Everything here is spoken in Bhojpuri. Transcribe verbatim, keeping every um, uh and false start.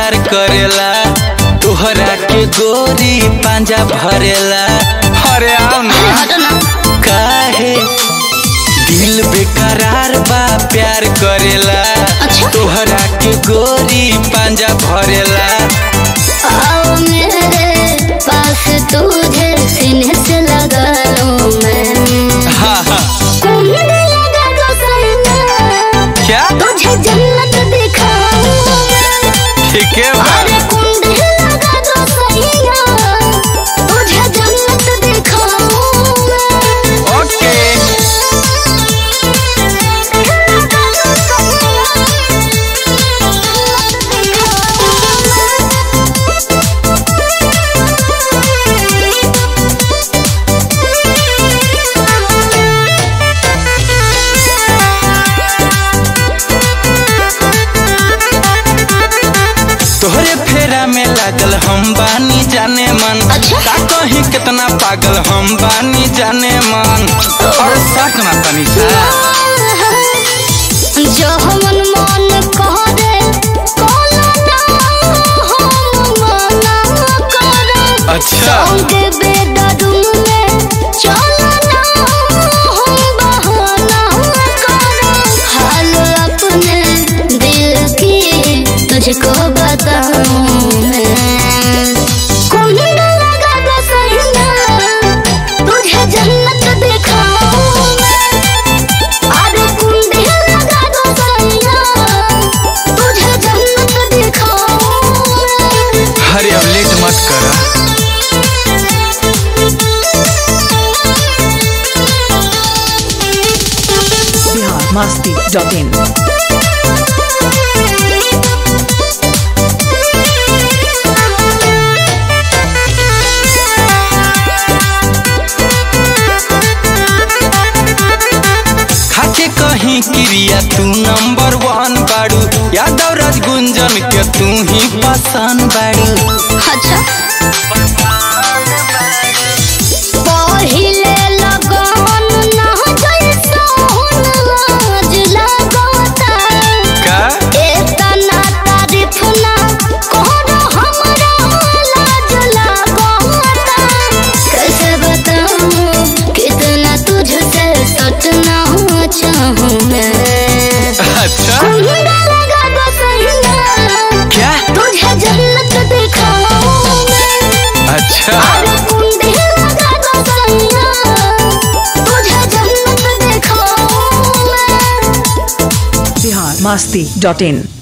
प्यार करेला तोहरा के गोरी पांजा भरेला। अरे आओ ना काहे दिल बेकरार बा प्यार करेला तोहरा के गोरी पांजा भरेला। आओ मेरे पास तुझे सीने से लगा लूं मैं। हाँ हाँ लगा दो सैया क्या तुझे जन्नत दिखाऊं मैं। ठीक है अरे कुंडी लगा दो सैया तुझे जन्नत दिखाऊं मैं। ओके तोहरे फेरा में लागल हम बानी जाने मन। अच्छा? का कहीं कितना पागल हम बानी जाने मन। और सच ना तनी सा जो मन मन करे कोला ना हम मना करे। अच्छा सौंगे बेडरूम में चला ना हम बहाना करे। हाल अपने दिल की तुझको बताऊं मैं। कुंडा लगा दो सैया तुझे जन्नत दिखाऊं मैं। अरे कुंडी लगा दो सैया तुझे जन्नत दिखाऊं मैं। अरे अब लेट मत करा। Bihar Masti dot in. खाके कहीं क्रिया तू नंबर वन बाड़ू यादव राज गुंजन के तू ही पसंद बाड़ू। अच्छा पहिले लगन ना जैसा लाज लगता। का इतना तारीफ ना करो हमरा लाज लगता। कैसे बताऊं कितना तुझसे सटना चाहूं मैं। अच्छा कुंडा लगा दो सैया क्या तुझे जन्नत दिखाऊं मैं। अच्छा अरे कुंडी लगा दो सैया तुझे जन्नत दिखाऊं मैं। बिहार मस्ती डॉट इन।